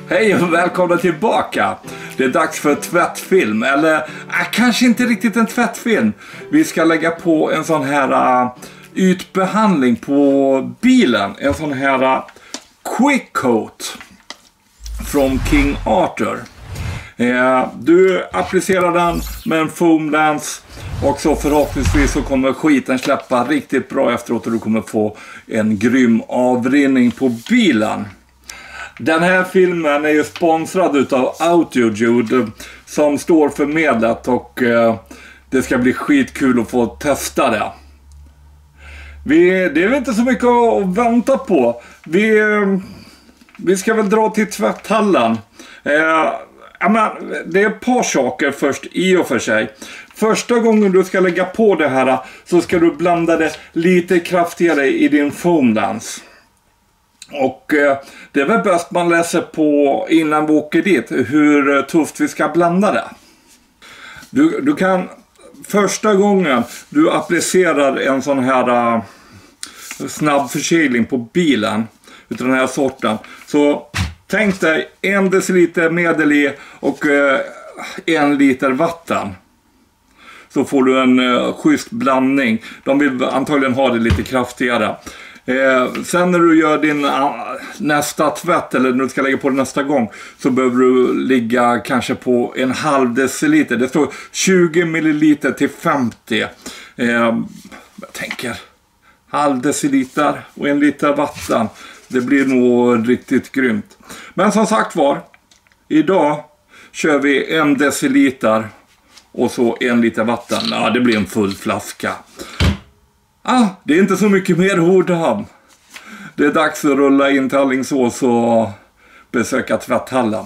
Hej och välkomna tillbaka. Det är dags för tvättfilm. Eller kanske inte riktigt en tvättfilm. Vi ska lägga på en sån här ytbehandling på bilen. En sån här quick coat från King Arthur. Du applicerar den med en foam lens. Och så förhoppningsvis så kommer skiten släppa riktigt bra efteråt. Och du kommer få en grym avrinning på bilen. Den här filmen är ju sponsrad utav Autojude som står för medlet och det ska bli skitkul att få testa det. Det är väl inte så mycket att vänta på. Vi ska väl dra till tvätthallen. Det är ett par saker först i och för sig. Första gången du ska lägga på det här så ska du blanda det lite kraftigare i din foam lens. Och det är väl bäst man läser på innan vi åker dit hur tufft vi ska blanda det. Du kan första gången du applicerar en sån här snabb förkylning på bilen utav den här sorten, så tänk dig 1 deciliter medel i och 1 liter vatten. Så får du en schysst blandning. De vill antagligen ha det lite kraftigare. Sen när du gör din nästa tvätt eller när du ska lägga på det nästa gång, så behöver du ligga kanske på 1/2 deciliter. Det står 20 milliliter till 50. Jag tänker 1/2 deciliter och 1 liter vatten. Det blir nog riktigt grymt. Men som sagt var, idag kör vi 1 deciliter och så 1 liter vatten. Ja, det blir en full flaska. Det är inte så mycket mer ord om. Det är dags att rulla in till Alingsås och besöka tvätthallen.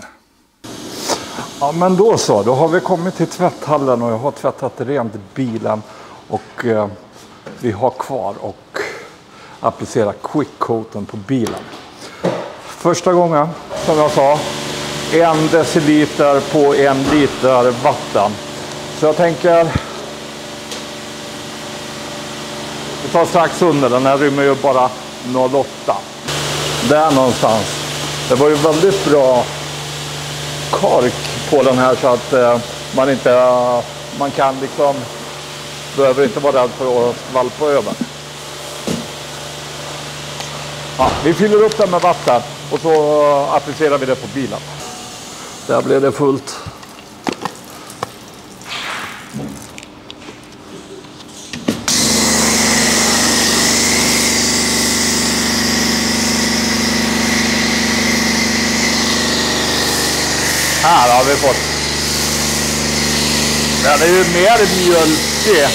Ja, men då så. Då har vi kommit till tvätthallen och jag har tvättat rent bilen. Och vi har kvar och applicera quick-coaten på bilen. Första gången, som jag sa, 1 deciliter på 1 liter vatten. Så jag tänker... Vi tar strax under, den här rymmer ju bara 0,8. Där någonstans. Det var ju väldigt bra kork på den här så att man kan liksom, behöver inte vara rädd för att skvalpa över. Ja, vi fyller upp den med vatten och så applicerar vi det på bilen. Där blev det fullt. Här har vi fått. Den är ju mer mjölkig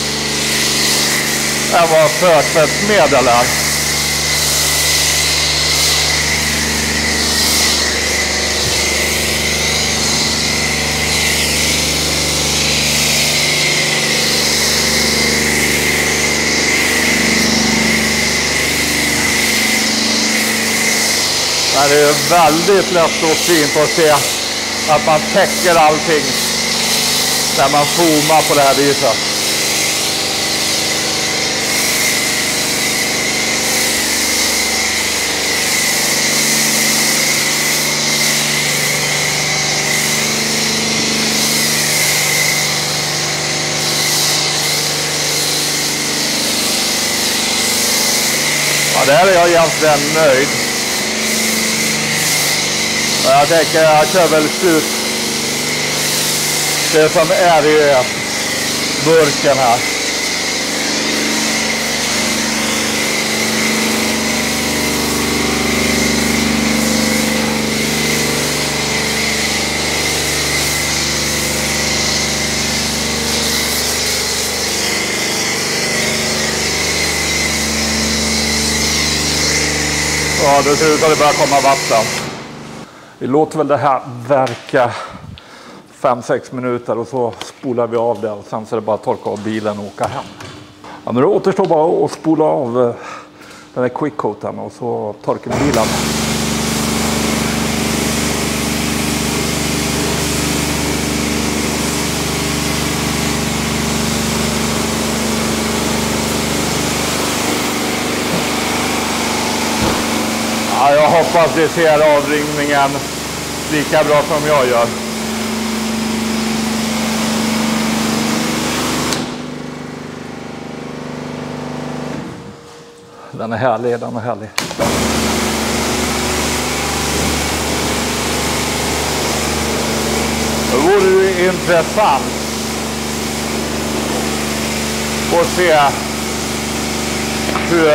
än vad förtvättsmedel är. Det är väldigt lätt och fint att se att man täcker allting när man foamar på det här viset. Ja, där är jag egentligen nöjd. Jag tänker jag kör väl slut det som är i burken här. Ja, det ser ut att det börjar komma vatten. Vi låter väl det här verka 5-6 minuter och så spolar vi av det och sen så är det bara att torka av bilen och åka hem. Ja, men det återstår bara att spola av den här quick-coaten och så torkar vi bilen. Ja, jag hoppas vi ser avringningen lika bra som jag gör. Den är härlig, den är härlig. Det vore ju intressant att se hur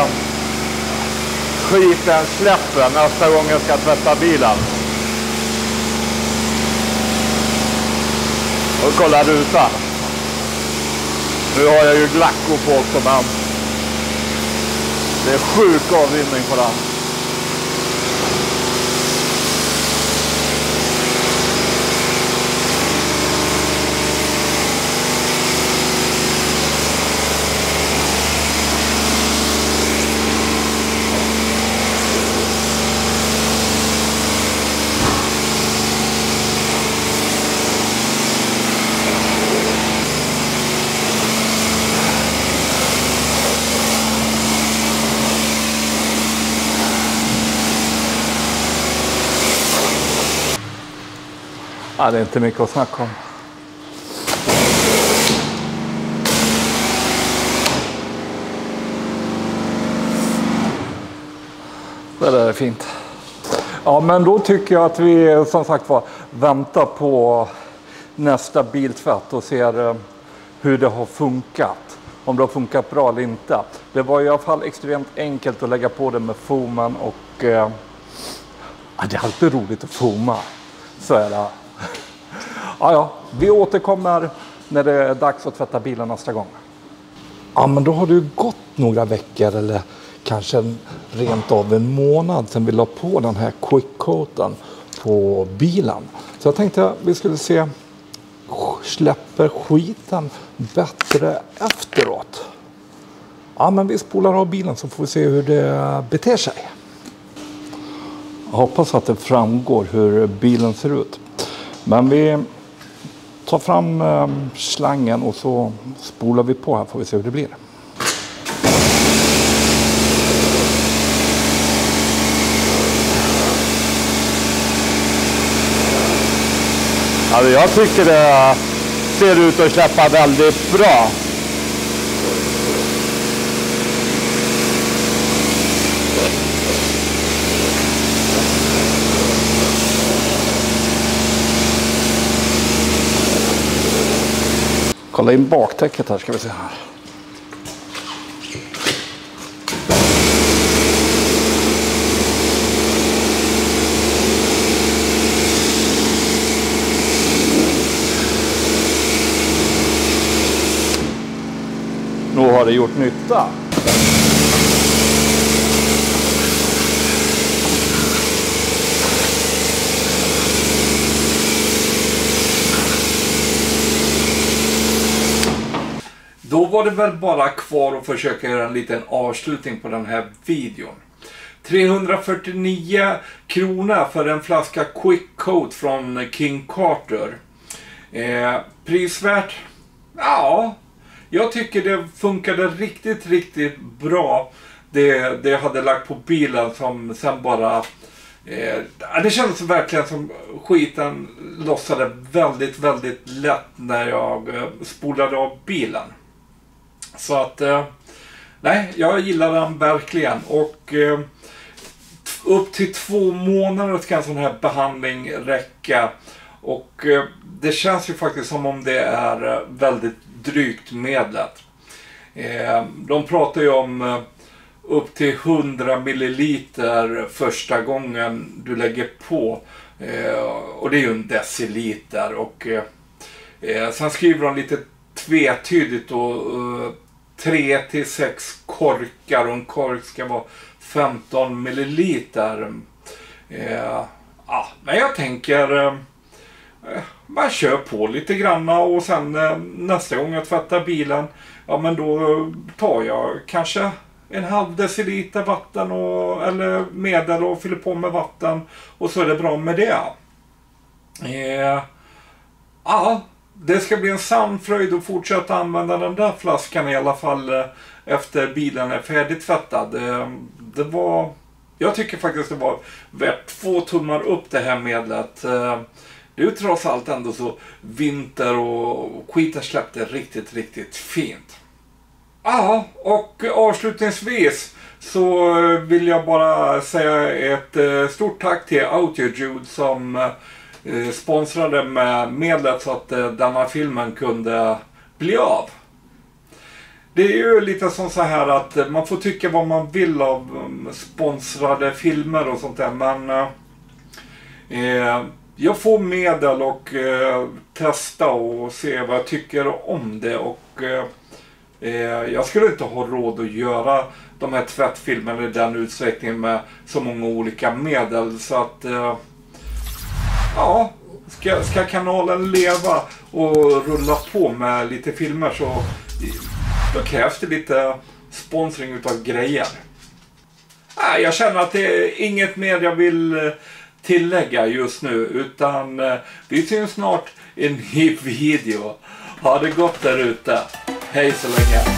skiten släpper nästa gång jag ska tvätta bilen. Och kolla rutan. Nu har jag ju glacko på också, men det är sjuk avrinning på den. Ja, det är inte mycket att snacka om. Det där är fint. Ja, men då tycker jag att vi som sagt var väntar på nästa biltvätt och ser hur det har funkat. Om det har funkat bra eller inte. Det var i alla fall extremt enkelt att lägga på det med foamen och ja, det är alltid roligt att foama. Så är det. Ja, vi återkommer när det är dags att tvätta bilen nästa gång. Ja, men då har det gått några veckor eller kanske rent av en månad sedan vi la på den här quick-coaten på bilen. Så jag tänkte att vi skulle se, släpper skiten bättre efteråt? Ja, men vi spolar av bilen så får vi se hur det beter sig. Jag hoppas att det framgår hur bilen ser ut. Men vi tar fram slangen och så spolar vi på här, får vi se hur det blir. Alltså jag tycker det ser ut att släppa väldigt bra. Kolla in baktäcket här ska vi se här. Nu har det gjort nytta. Då var det väl bara kvar att försöka göra en liten avslutning på den här videon. 349 kronor för en flaska Quick Coat från King Carter. Prisvärt? Ja, jag tycker det funkade riktigt bra. Det hade lagt på bilen som sen bara... det kändes verkligen som skiten lossade väldigt lätt när jag spolade av bilen. Så att, nej, jag gillar den verkligen. Och upp till 2 månader ska en sån här behandling räcka. Och det känns ju faktiskt som om det är väldigt drygt medlet. De pratar ju om upp till 100 milliliter första gången du lägger på. Och det är ju en deciliter. Och sen skriver de lite tvetydigt och 3 till 6 korkar och en kork ska vara 15 milliliter. Ja, men jag tänker man kör på lite granna och sen nästa gång jag tvättar bilen, ja men då tar jag kanske en halv deciliter vatten eller medel och fyller på med vatten och så är det bra med det. Ja, det ska bli en sann fröjd att fortsätta använda den där flaskan i alla fall efter bilen är färdigtvättad. Det var Jag tycker faktiskt det var värt 2 tummar upp det här medlet. Det är ju trots allt ändå så vinter och skiten släppte riktigt fint. Ja, och avslutningsvis så vill jag bara säga ett stort tack till Audiojude som sponsrade med medlet så att denna filmen kunde bli av. Det är ju lite som så här att man får tycka vad man vill av sponsrade filmer och sånt där, men jag får medel och testa och se vad jag tycker om det, och jag skulle inte ha råd att göra de här tvättfilmerna i den utsträckningen med så många olika medel, så att ja, ska kanalen leva och rulla på med lite filmer så då krävs det lite sponsring utav grejer. Jag känner att det är inget mer jag vill tillägga just nu, utan vi syns snart i en ny video. Ha det gott där ute. Hej så länge.